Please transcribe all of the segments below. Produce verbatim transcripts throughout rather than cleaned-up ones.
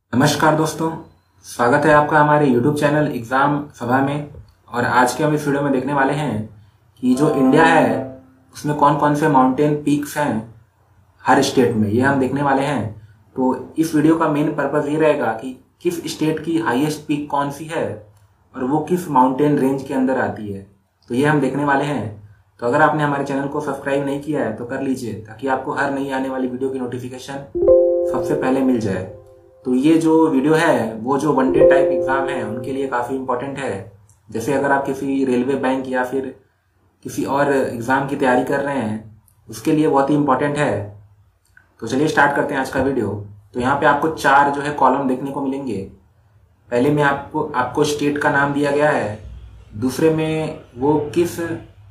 नमस्कार दोस्तों, स्वागत है आपका हमारे यूट्यूब चैनल एग्जाम सभा में। और आज के हम इस वीडियो में देखने वाले हैं कि जो इंडिया है उसमें कौन कौन से माउंटेन पीक्स हैं हर स्टेट में, ये हम देखने वाले हैं। तो इस वीडियो का मेन पर्पस ये रहेगा कि किस स्टेट की हाईएस्ट पीक कौन सी है और वो किस माउंटेन रेंज के अंदर आती है, तो ये हम देखने वाले हैं। तो अगर आपने हमारे चैनल को सब्सक्राइब नहीं किया है तो कर लीजिए, ताकि आपको हर नई आने वाली वीडियो की नोटिफिकेशन सबसे पहले मिल जाए। तो ये जो वीडियो है वो जो वन डे टाइप एग्जाम है उनके लिए काफ़ी इंपॉर्टेंट है। जैसे अगर आप किसी रेलवे बैंक या फिर किसी और एग्ज़ाम की तैयारी कर रहे हैं उसके लिए बहुत ही इंपॉर्टेंट है। तो चलिए स्टार्ट करते हैं आज का वीडियो। तो यहाँ पे आपको चार जो है कॉलम देखने को मिलेंगे। पहले में आपको आपको स्टेट का नाम दिया गया है, दूसरे में वो किस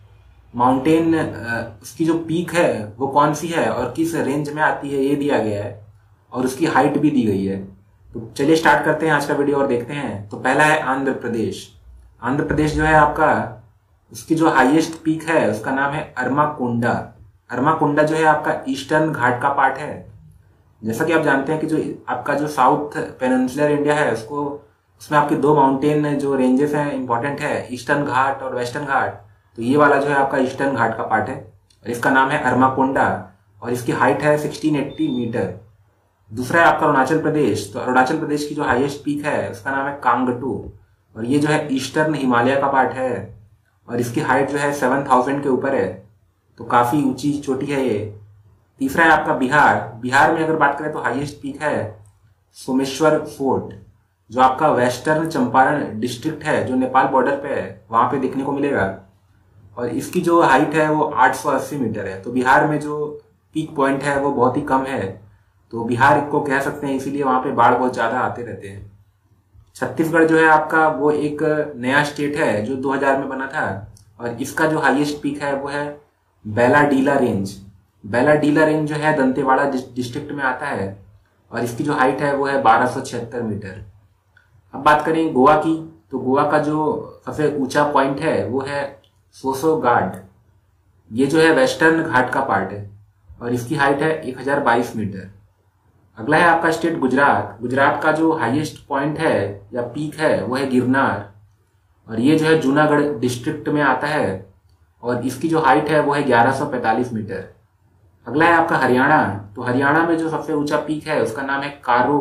माउंटेन उसकी जो पीक है वो कौन सी है और किस रेंज में आती है ये दिया गया है, और उसकी हाइट भी दी गई है। तो चलिए स्टार्ट करते हैं आज का वीडियो और देखते हैं। तो पहला है आंध्र प्रदेश। आंध्र प्रदेश जो है आपका, उसकी जो हाईएस्ट पीक है उसका नाम है अरमाकोंडा। अरमाकोंडा जो है आपका ईस्टर्न घाट का पार्ट है। जैसा कि आप जानते हैं कि जो आपका जो साउथ पेनिनसुलर इंडिया है उसको उसमें आपके दो माउंटेन जो रेंजेस हैं इंपॉर्टेंट है, ईस्टर्न घाट और वेस्टर्न घाट। तो ये वाला जो है आपका ईस्टर्न घाट का पार्ट है और इसका नाम है अरमाकोंडा और इसकी हाइट है सोलह सौ अस्सी मीटर। दूसरा है आपका अरुणाचल प्रदेश। तो अरुणाचल प्रदेश की जो हाईएस्ट पीक है उसका नाम है कांगटू और ये जो है ईस्टर्न हिमालय का पार्ट है और इसकी हाइट जो है सात हज़ार के ऊपर है, तो काफी ऊंची चोटी है ये। तीसरा है आपका बिहार। बिहार में अगर बात करें तो हाईएस्ट पीक है सोमेश्वर फोर्ट, जो आपका वेस्टर्न चंपारण डिस्ट्रिक्ट है जो नेपाल बॉर्डर पे है, वहां पे देखने को मिलेगा और इसकी जो हाइट है वो आठ सौ अस्सी मीटर है। तो बिहार में जो पीक पॉइंट है वो बहुत ही कम है, तो बिहार को कह सकते हैं, इसीलिए वहां पे बाढ़ बहुत ज्यादा आते रहते हैं। छत्तीसगढ़ जो है आपका वो एक नया स्टेट है जो दो हज़ार में बना था और इसका जो हाईएस्ट पीक है वो है बैलाडीला रेंज। बैलाडीला रेंज जो है दंतेवाड़ा डिस्ट्रिक्ट में आता है और इसकी जो हाइट है वो है बारह सौ छिहत्तर मीटर। अब बात करें गोवा की, तो गोवा का जो सबसे ऊंचा पॉइंट है वो है सोसो गार्ड। ये जो है वेस्टर्न घाट का पार्ट है और इसकी हाइट है एक हजार बाईस मीटर। अगला है आपका स्टेट गुजरात। गुजरात का जो हाईएस्ट पॉइंट है या पीक है वो है गिरनार और ये जो है जूनागढ़ डिस्ट्रिक्ट में आता है और इसकी जो हाइट है वो है ग्यारह सौ पैंतालीस मीटर। अगला है आपका हरियाणा। तो हरियाणा में जो सबसे ऊंचा पीक है उसका नाम है कारो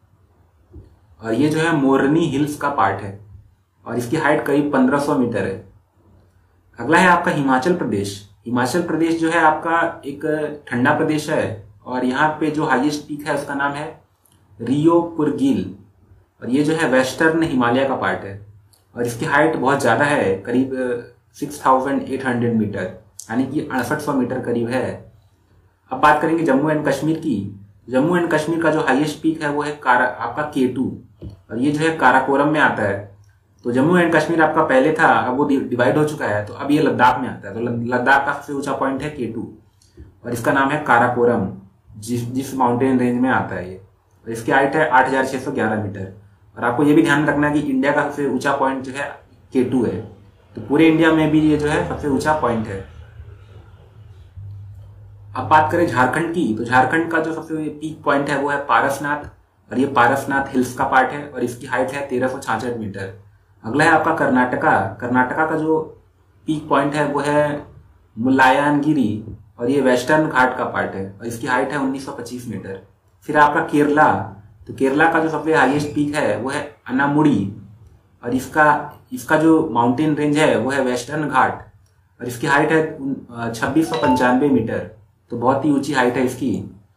पीक और ये जो है मोरनी हिल्स का पार्ट है और इसकी हाइट करीब पंद्रह सौ मीटर है। अगला है आपका हिमाचल प्रदेश। हिमाचल प्रदेश जो है आपका एक ठंडा प्रदेश है और यहाँ पे जो हाईएस्ट पीक है उसका नाम है रियो पुरगिल और ये जो है वेस्टर्न हिमालय का पार्ट है और इसकी हाइट बहुत ज्यादा है, करीब छह हज़ार आठ सौ मीटर, यानी कि अड़सठ सौ मीटर करीब है। अब बात करेंगे जम्मू एंड कश्मीर की। जम्मू एंड कश्मीर का जो हाईएस्ट पीक है वो है कारा आपका केटू और ये जो है काराकोरम में आता है। तो जम्मू एंड कश्मीर आपका पहले था, अब वो डिवाइड हो चुका है, तो अब ये लद्दाख में आता है। तो लद्दाख का सबसे ऊंचा पॉइंट है केटू और इसका नाम है काराकोरम, जिस जिस माउंटेन रेंज में आता है ये, और इसकी हाइट है आठ हजार छह सौ ग्यारह मीटर। और आपको ये भी ध्यान रखना है कि इंडिया का सबसे ऊंचा पॉइंट जो है केटू है, तो पूरे इंडिया में भी ये जो है सबसे ऊंचा पॉइंट है। अब बात करें झारखंड की, तो झारखंड का जो सबसे पीक पॉइंट है वो है पारसनाथ और ये पारसनाथ हिल्स का पार्ट है और इसकी हाइट है तेरह सौ छाछठ मीटर। अगला है आपका कर्नाटका। कर्नाटका का जो पीक पॉइंट है वो है मुलायनगिरी और ये वेस्टर्न घाट का पार्ट है और इसकी हाइट है उन्नीस सौ पच्चीस मीटर। फिर आपका केरला। तो केरला का जो सबसे हाईएस्ट पीक है वो है अनामुड़ी और इसका इसका जो माउंटेन रेंज है वो है वेस्टर्न घाट और इसकी हाइट है छब्बीस सौ पंचानवे मीटर, तो बहुत ही ऊंची हाइट है इसकी।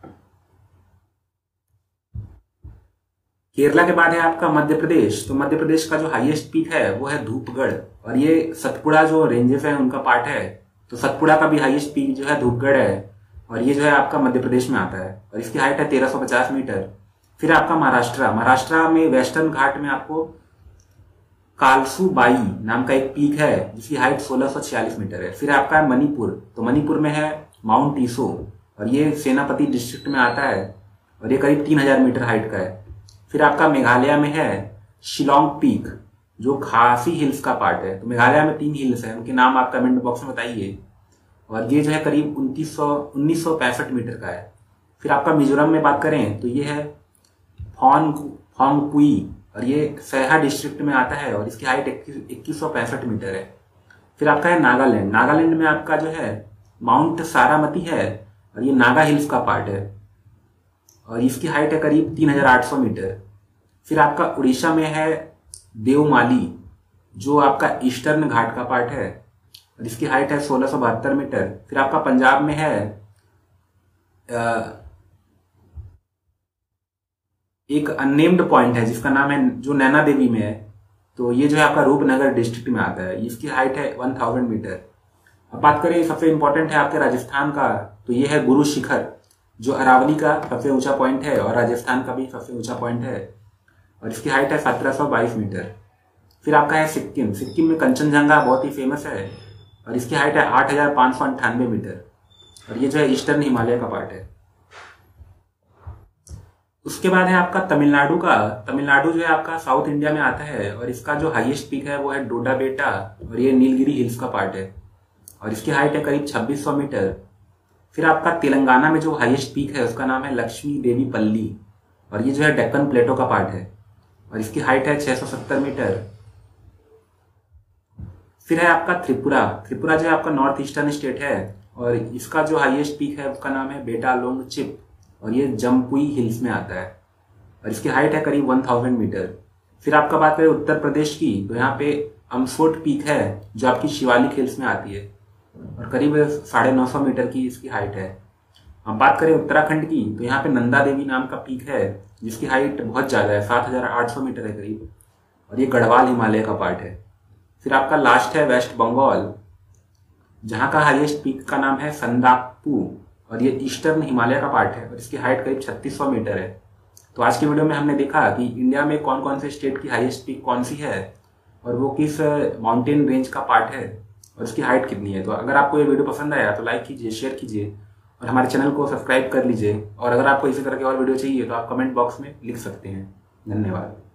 केरला के बाद है आपका मध्य प्रदेश। तो मध्य प्रदेश का जो हाईएस्ट पीक है वो है धूपगढ़ और ये सतपुड़ा जो रेंजेस है उनका पार्ट है। तो सतपुड़ा का भी हाईएस्ट पीक जो है धूपगढ़ है और ये जो है आपका मध्य प्रदेश में आता है और इसकी हाइट है तेरह सौ पचास मीटर। फिर आपका महाराष्ट्र। महाराष्ट्र में वेस्टर्न घाट में आपको कालसू बाई नाम का एक पीक है जिसकी हाइट सोलह सौ छियालीस मीटर है। फिर आपका है मणिपुर। तो मणिपुर में है माउंट ईसो और ये सेनापति डिस्ट्रिक्ट में आता है और ये करीब तीन हजार मीटर हाइट का है। फिर आपका मेघालय में है शिलोंग पीक जो खासी हिल्स का पार्ट है। तो मेघालय में तीन हिल्स है, उनके नाम आप कमेंट बॉक्स में बताइए, और ये जो है करीब उनतीस सौ उन्नीस सौ पैंसठ मीटर का है। फिर आपका मिजोरम में बात करें तो ये है फॉन फोंगपुई, और ये सैहा डिस्ट्रिक्ट में आता है और इसकी हाइट इक्कीस सौ पैंसठ मीटर है। फिर आपका है नागालैंड। नागालैंड में आपका जो है माउंट सारामती है और ये नागा हिल्स का पार्ट है और इसकी हाइट है करीब तीन हजार आठ सौ मीटर। फिर आपका उड़ीसा में है देवमाली, जो आपका ईस्टर्न घाट का पार्ट है और इसकी हाइट है सोलह सौ बहत्तर मीटर। फिर आपका पंजाब में है आ, एक अननेम्ड पॉइंट है जिसका नाम है, जो नैना देवी में है, तो ये जो है आपका रूपनगर डिस्ट्रिक्ट में आता है। इसकी हाइट है वन थाउजेंड मीटर। अब बात करें सबसे इंपॉर्टेंट है आपके राजस्थान का, तो ये है गुरु शिखर, जो अरावली का सबसे ऊंचा पॉइंट है और राजस्थान का भी सबसे ऊंचा पॉइंट है और इसकी हाइट है सत्रह सौ बाईस मीटर। फिर आपका है सिक्किम। सिक्किम में कंचनजंगा बहुत ही फेमस है और इसकी हाइट है आठ हजार पांच सौ अंठानवे मीटर और ये जो है ईस्टर्न हिमालय का पार्ट है। उसके बाद है आपका तमिलनाडु का। तमिलनाडु जो है आपका साउथ इंडिया में आता है और इसका जो हाईएस्ट पीक है वो है डोडा बेटा और ये नीलगिरी हिल्स का पार्ट है और इसकी हाइट है करीब छब्बीस सौ मीटर। फिर आपका तेलंगाना में जो हाईएस्ट पीक है उसका नाम है लक्ष्मी देवी पल्ली और ये जो है डेक्कन प्लेटो का पार्ट है और इसकी हाइट है छह सौ सत्तर मीटर। फिर है आपका त्रिपुरा। त्रिपुरा जो है आपका नॉर्थ ईस्टर्न स्टेट है और इसका जो हाईएस्ट पीक है उसका नाम है बेटा लोंग चिप और ये जम्पुई हिल्स में आता है और इसकी हाइट है करीब वन थाउजेंड मीटर। फिर आपका बात करें उत्तर प्रदेश की, तो यहाँ पे अमसोट पीक है जो आपकी शिवालिक हिल्स में आती है और करीब साढ़े नौ सौ मीटर की इसकी हाइट है। अब बात करें उत्तराखंड की, तो यहाँ पे नंदा देवी नाम का पीक है जिसकी हाइट बहुत ज्यादा है, सात हजार आठ सौ मीटर है करीब और ये गढ़वाल हिमालय का पार्ट है। फिर आपका लास्ट है वेस्ट बंगाल, जहाँ का हाईएस्ट पीक का नाम है संदाकपू और ये ईस्टर्न हिमालय का पार्ट है और इसकी हाइट करीब छत्तीस सौ मीटर है। तो आज की वीडियो में हमने देखा कि इंडिया में कौन कौन से स्टेट की हाईएस्ट पीक कौन सी है और वो किस माउंटेन रेंज का पार्ट है और उसकी हाइट कितनी है। तो अगर आपको ये वीडियो पसंद आया तो लाइक कीजिए, शेयर कीजिए और हमारे चैनल को सब्सक्राइब कर लीजिए और अगर आपको इसी तरह की और वीडियो चाहिए तो आप कमेंट बॉक्स में लिख सकते हैं। धन्यवाद।